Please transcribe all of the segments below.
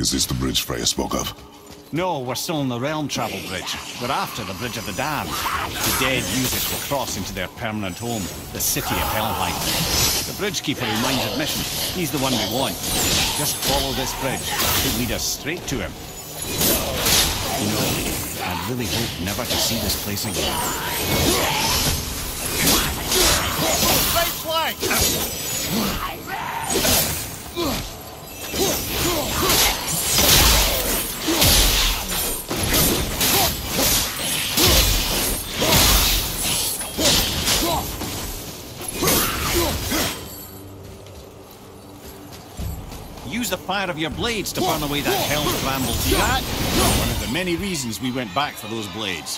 Is this the bridge Freya spoke of? No, we're still on the realm travel bridge. We're after the Bridge of the Damned. The dead use it to cross into their permanent home, the city of Helheim. The bridge keeper who minds admission, he's the one we want. Just follow this bridge. It'll lead us straight to him. You know, I really hope never to see this place again. Right flank! Use the fire of your blades to burn away that hell's bramble. See that? One of the many reasons we went back for those blades.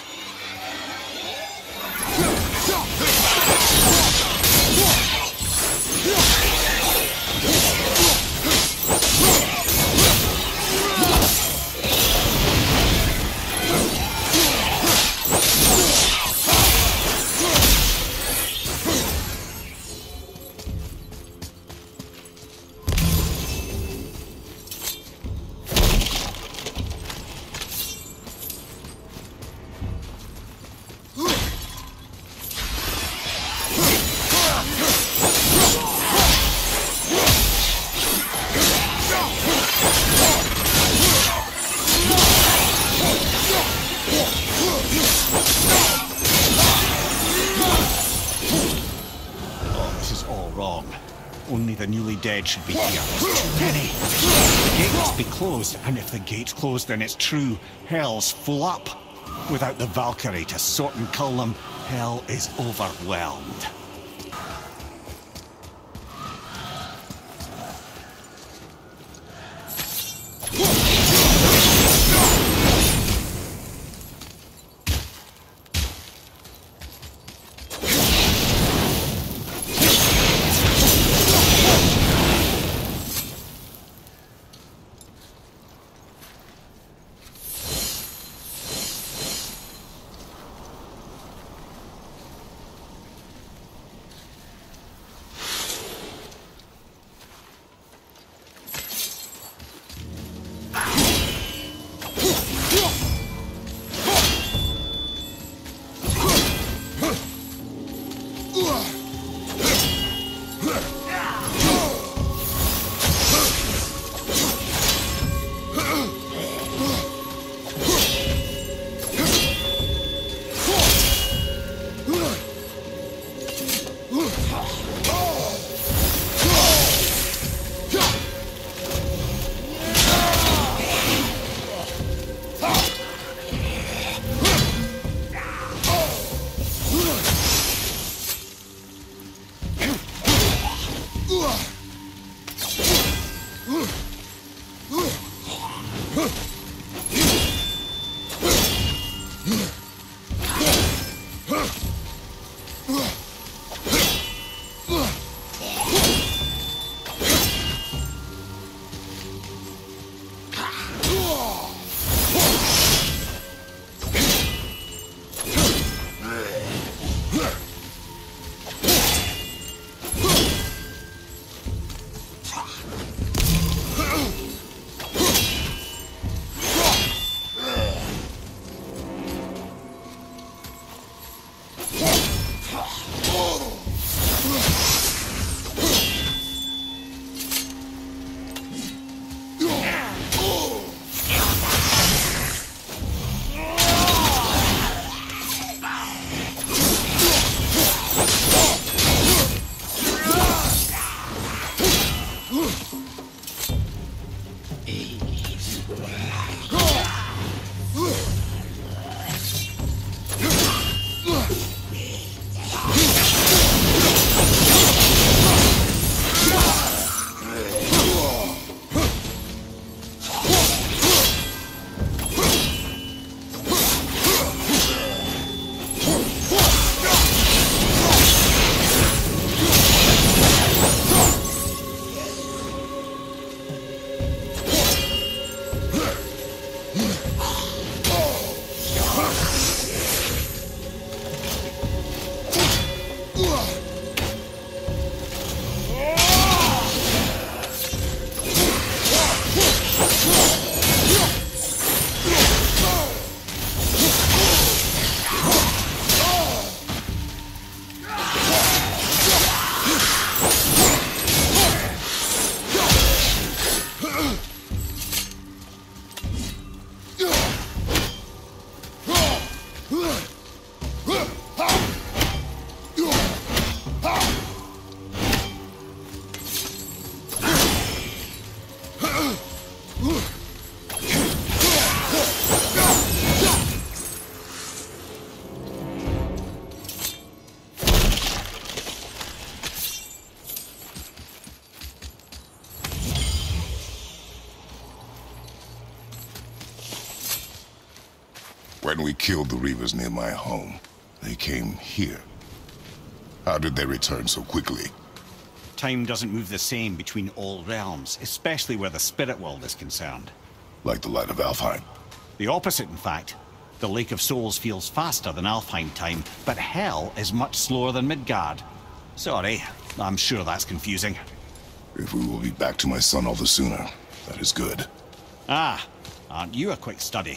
Only the newly dead should be here. There's too many. The gate must be closed, and if the gate's closed, then it's true. Hell's full up. Without the Valkyrie to sort and cull them, hell is overwhelmed. When we killed the Reavers near my home, they came here. How did they return so quickly? Time doesn't move the same between all realms, especially where the spirit world is concerned. Like the light of Alfheim. The opposite, in fact. The Lake of Souls feels faster than Alfheim time, but Hell is much slower than Midgard. Sorry, I'm sure that's confusing. If we will be back to my son all the sooner, that is good. Ah, aren't you a quick study?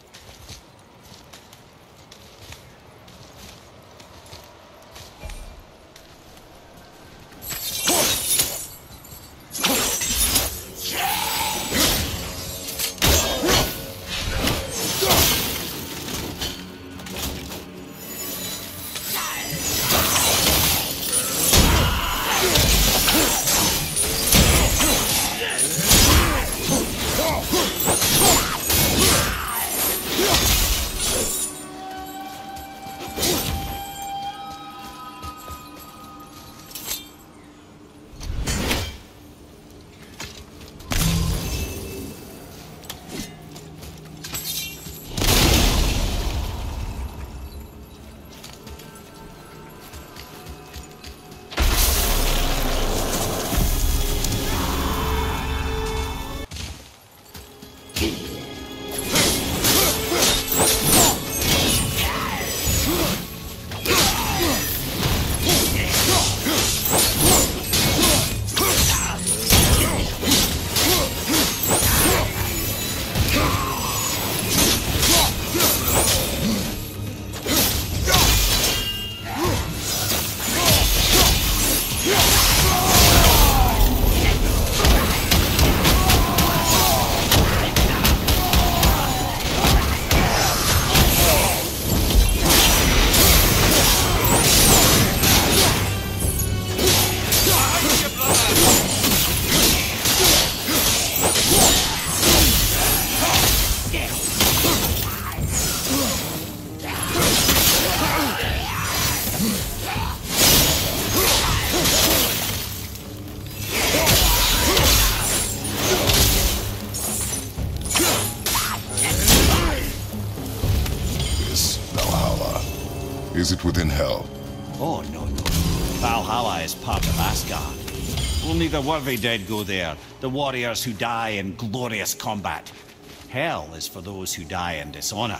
Is it within Hell? Oh, no. Valhalla is part of Asgard. Only the worthy dead go there, the warriors who die in glorious combat. Hell is for those who die in dishonor.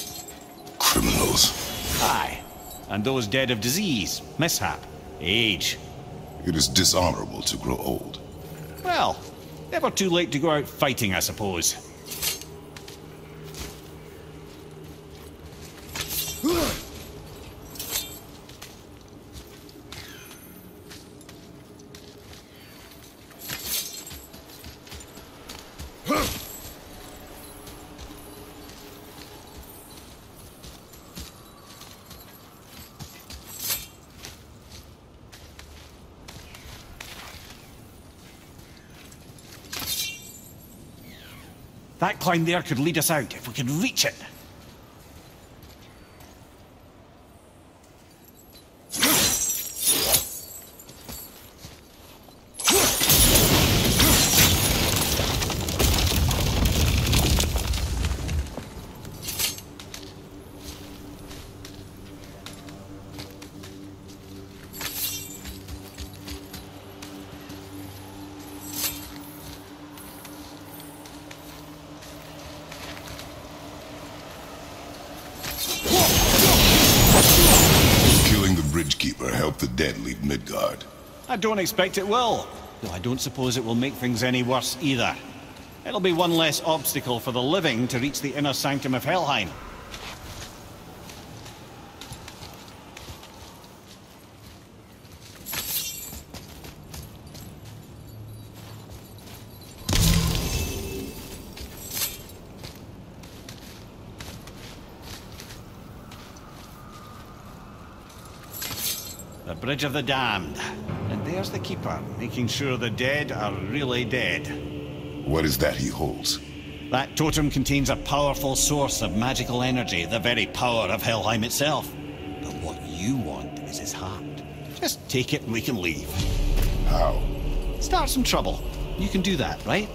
Criminals. Aye, and those dead of disease, mishap, age. It is dishonorable to grow old. Well, never too late to go out fighting, I suppose. That climb there could lead us out if we could reach it. Bridgekeeper help the dead leave Midgard? I don't expect it will, though I don't suppose it will make things any worse either. It'll be one less obstacle for the living to reach the inner sanctum of Helheim. The Bridge of the Damned. And there's the Keeper, making sure the dead are really dead. What is that he holds? That totem contains a powerful source of magical energy, the very power of Helheim itself. But what you want is his heart. Just take it and we can leave. How? Start some trouble. You can do that, right?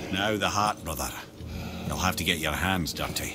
Now the heart, brother. You'll have to get your hands dirty.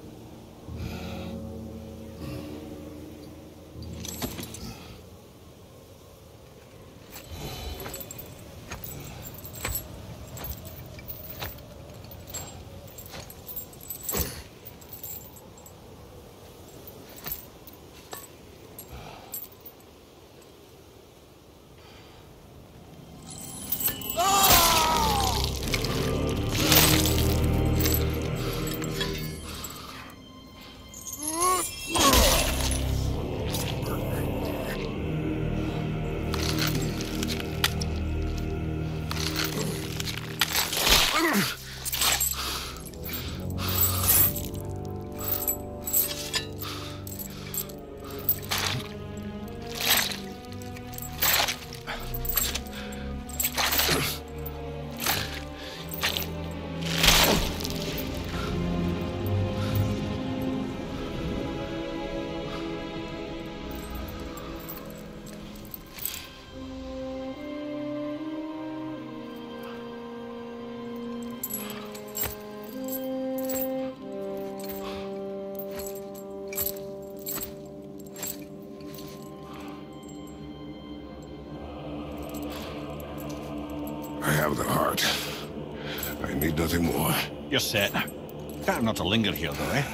I have the heart. I need nothing more. You're set. Better not to linger here, though, eh?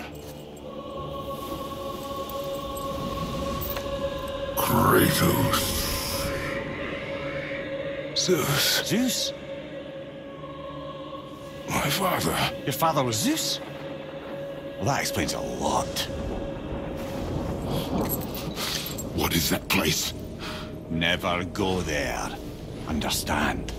Kratos. Zeus. Zeus? My father. Your father was Zeus? Well, that explains a lot. What is that place? Never go there. Understand?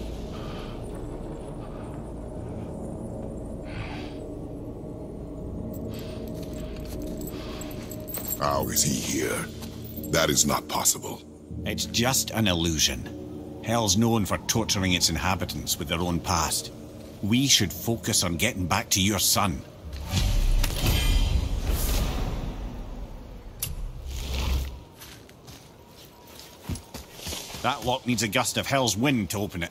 How is he here? That is not possible. It's just an illusion. Hell's known for torturing its inhabitants with their own past. We should focus on getting back to your son. That lock needs a gust of Hell's wind to open it.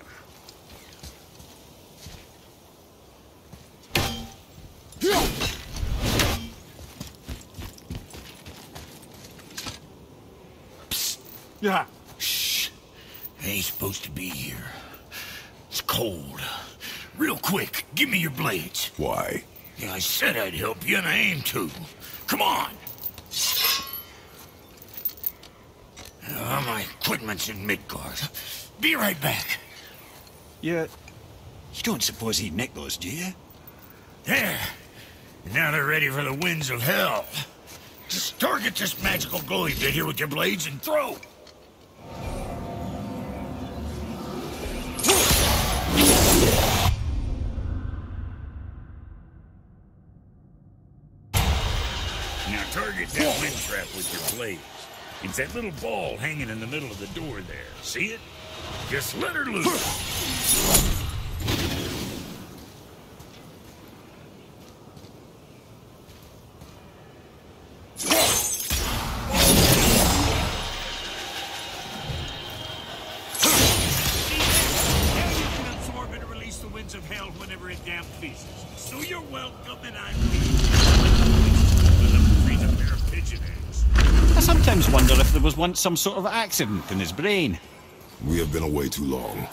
Yeah. Shh. I ain't supposed to be here. It's cold. Real quick, give me your blades. Why? Yeah, I said I'd help you, and I aim to. Come on. My equipment's in Midgard. Be right back. You don't suppose he'd nick those, do you? There. Now they're ready for the winds of hell. Just target this magical glowy bit here with your blades and throw. Now target that wind trap with your blades. It's that little ball hanging in the middle of the door there. See it? Just let her loose. Of hell whenever it damn pleases. So you're welcome, and I'm freeze a pair of pigeon eggs. I sometimes wonder if there was once some sort of accident in his brain. We have been away too long.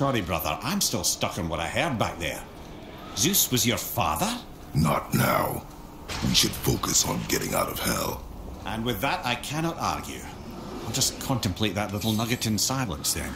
Sorry, brother, I'm still stuck on what I heard back there. Zeus was your father? Not now. We should focus on getting out of hell. And with that, I cannot argue. I'll just contemplate that little nugget in silence then.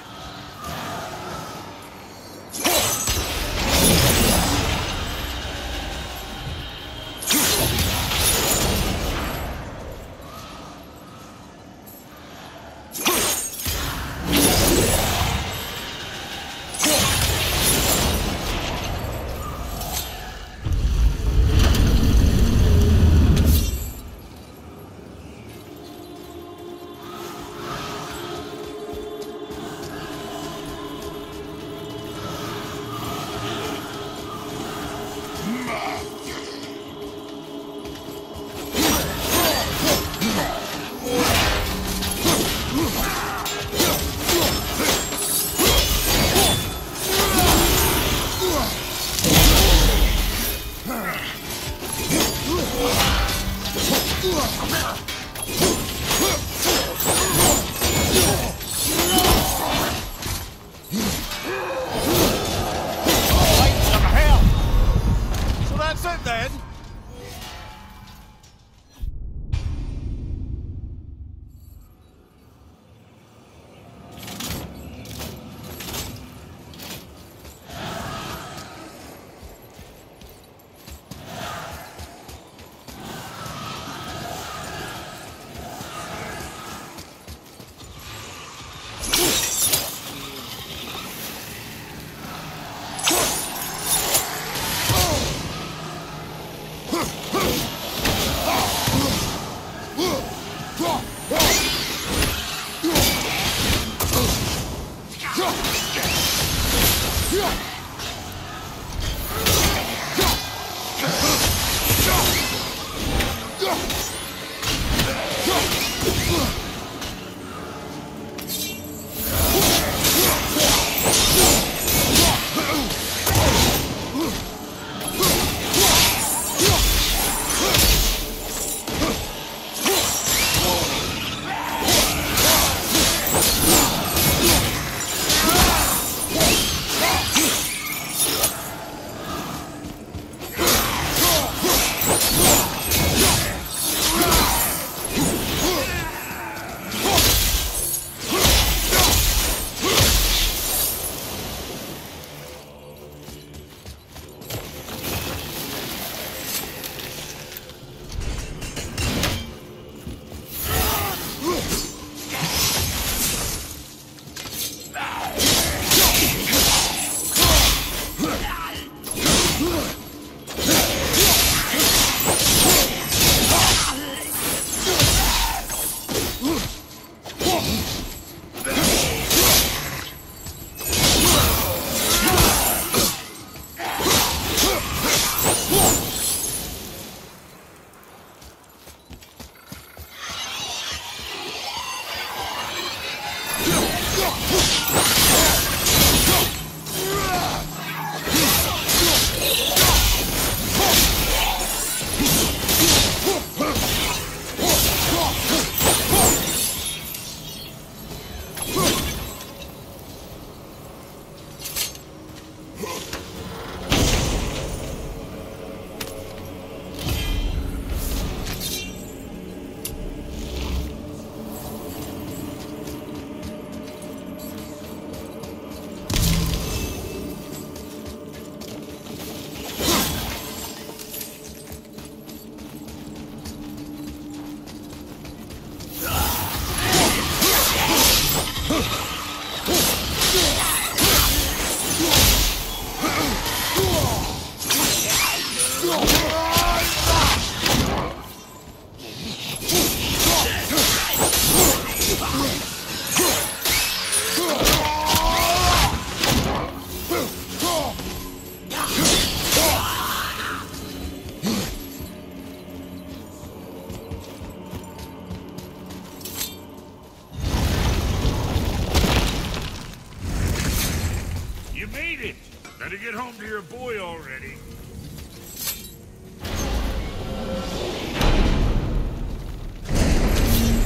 Better get home to your boy already.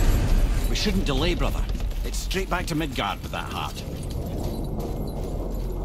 We shouldn't delay, brother. It's straight back to Midgard with that heart.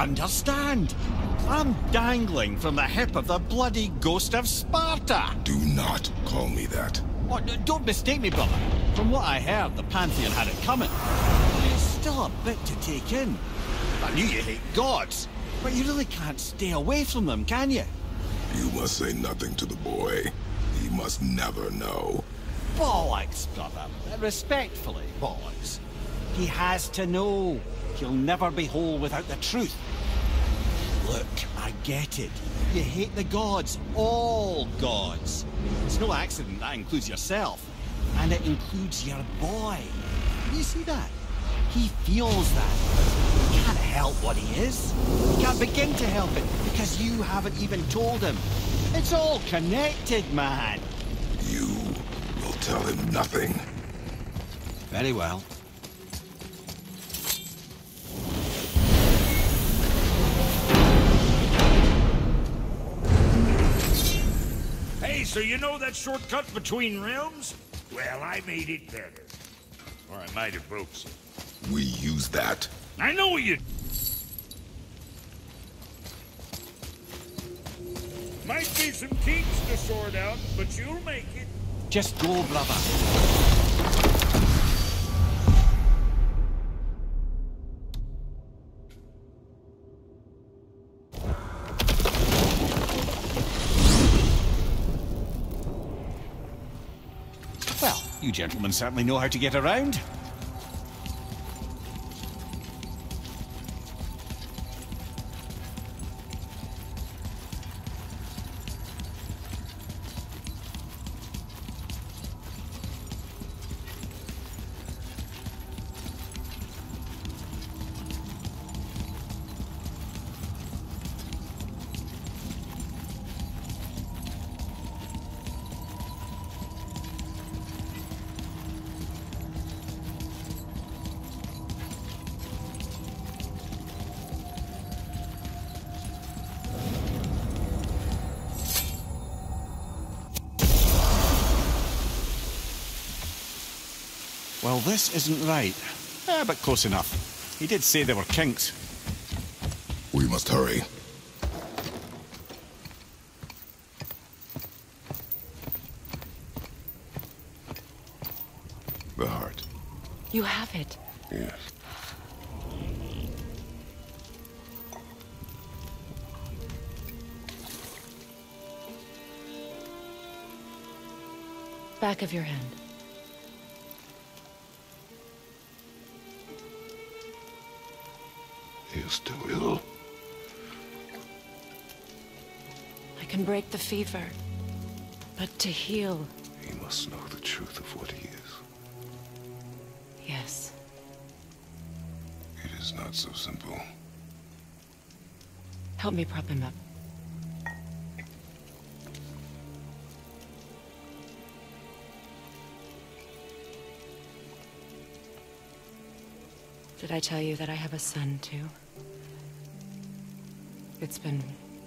understand. I'm dangling from the hip of the bloody ghost of Sparta. Do not call me that. Oh, don't mistake me, brother. From what I heard, the Pantheon had it coming. But it's still a bit to take in. I knew you hate gods, but you really can't stay away from them, can you? You must say nothing to the boy. He must never know. Bollocks, brother. Respectfully, bollocks. He has to know. He'll never be whole without the truth. Look, I get it. You hate the gods. All gods. It's no accident that includes yourself. And it includes your boy. You see that? He feels that. He can't help what he is. He can't begin to help it because you haven't even told him. It's all connected, man. You will tell him nothing. Very well. Hey, so you know that shortcut between realms? Well, I made it better. Or I might have broke some. We use that. I know you... Might be some kinks to sort out, but you'll make it. Just go, brother. Well, you gentlemen certainly know how to get around. Well, this isn't right. But close enough. He did say there were kinks. We must hurry. The heart. You have it. Yes. Back of your hand. He is still ill. I can break the fever, but to heal... He must know the truth of what he is. Yes. It is not so simple. Help me prop him up. Did I tell you that I have a son, too? It's been...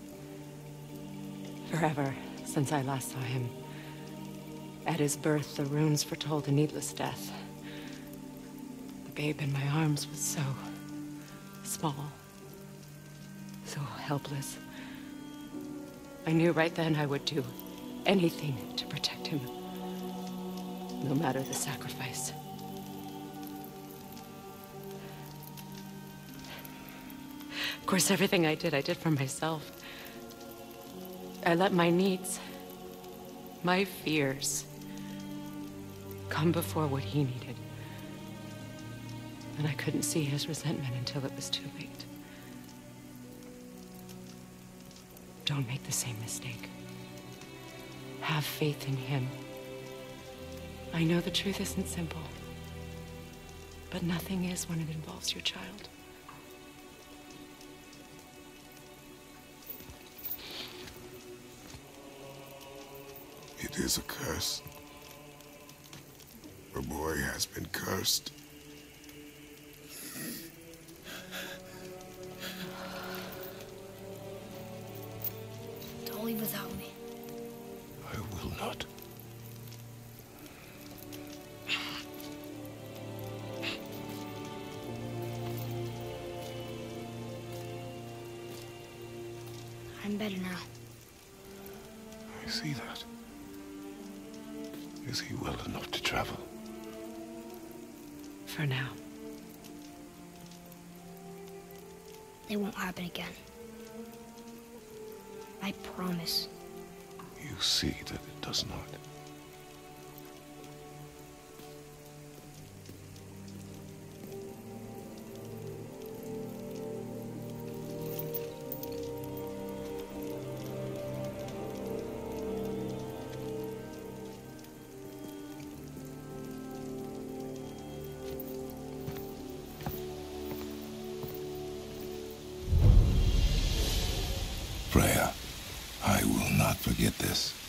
forever since I last saw him. At his birth, the runes foretold a needless death. The babe in my arms was so... small. So helpless. I knew right then I would do anything to protect him. No matter the sacrifice. Of course, everything I did for myself. I let my needs, my fears, come before what he needed. And I couldn't see his resentment until it was too late. Don't make the same mistake. Have faith in him. I know the truth isn't simple, but nothing is when it involves your child. It is a curse. The boy has been cursed. Don't leave without me. I will not. I'm better now. I see that. Is he well enough to travel? For now. It won't happen again. I promise. You see that it does not. Freya, I will not forget this.